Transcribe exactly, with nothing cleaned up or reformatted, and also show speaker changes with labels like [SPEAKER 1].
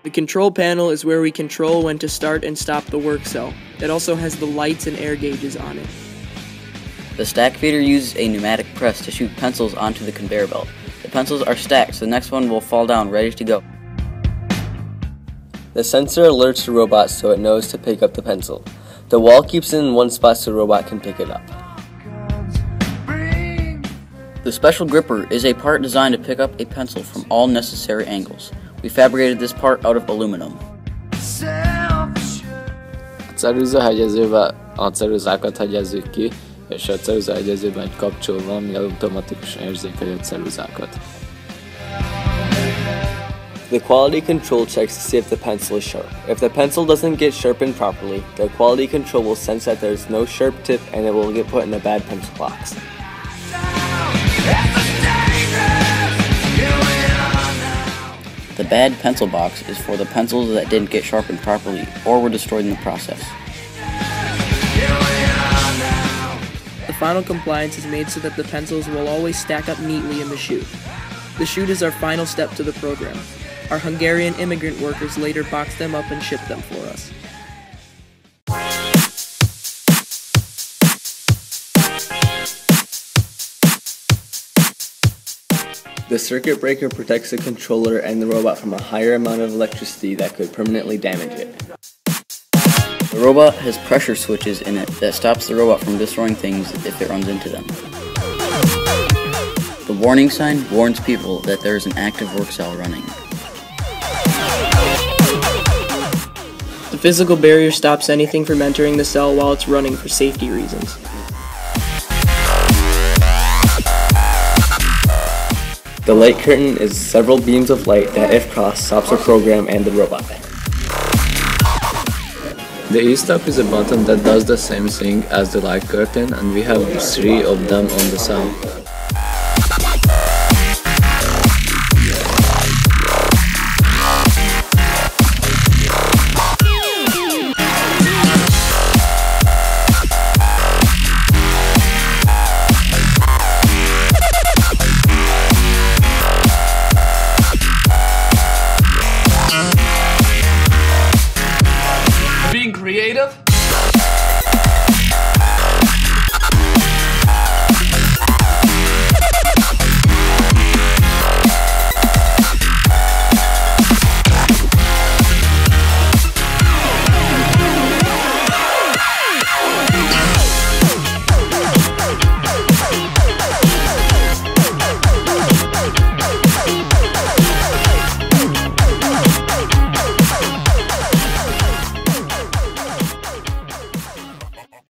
[SPEAKER 1] The control panel is where we control when to start and stop the work cell. It also has the lights and air gauges on it.
[SPEAKER 2] The stack feeder uses a pneumatic press to shoot pencils onto the conveyor belt. The pencils are stacked, so the next one will fall down ready to go.
[SPEAKER 3] The sensor alerts the robot so it knows to pick up the pencil. The wall keeps it in one spot so the robot can pick it up.
[SPEAKER 2] The special gripper is a part designed to pick up a pencil from all necessary angles. We fabricated this part out of aluminum.
[SPEAKER 3] A ceruzahegyezővel a ceruzákat hegyezzük ki, és a ceruzahegyezőben egy kapcsoló van, ami automatikusan érzékeli a ceruzákat. The quality control checks to see if the pencil is sharp. If the pencil doesn't get sharpened properly, the quality control will sense that there is no sharp tip and it will get put in a bad pencil box.
[SPEAKER 2] The bad pencil box is for the pencils that didn't get sharpened properly or were destroyed in the process.
[SPEAKER 1] The final compliance is made so that the pencils will always stack up neatly in the chute. The chute is our final step to the program. Our Hungarian immigrant workers later box them up and ship them for us.
[SPEAKER 3] The circuit breaker protects the controller and the robot from a higher amount of electricity that could permanently damage it.
[SPEAKER 2] The robot has pressure switches in it that stops the robot from destroying things if it runs into them. The warning sign warns people that there is an active work cell running.
[SPEAKER 1] The physical barrier stops anything from entering the cell while it's running for safety reasons.
[SPEAKER 3] The light curtain is several beams of light that, if crossed, stops the program and the robot. The e-stop is a button that does the same thing as the light curtain, and we have three of them on the cell.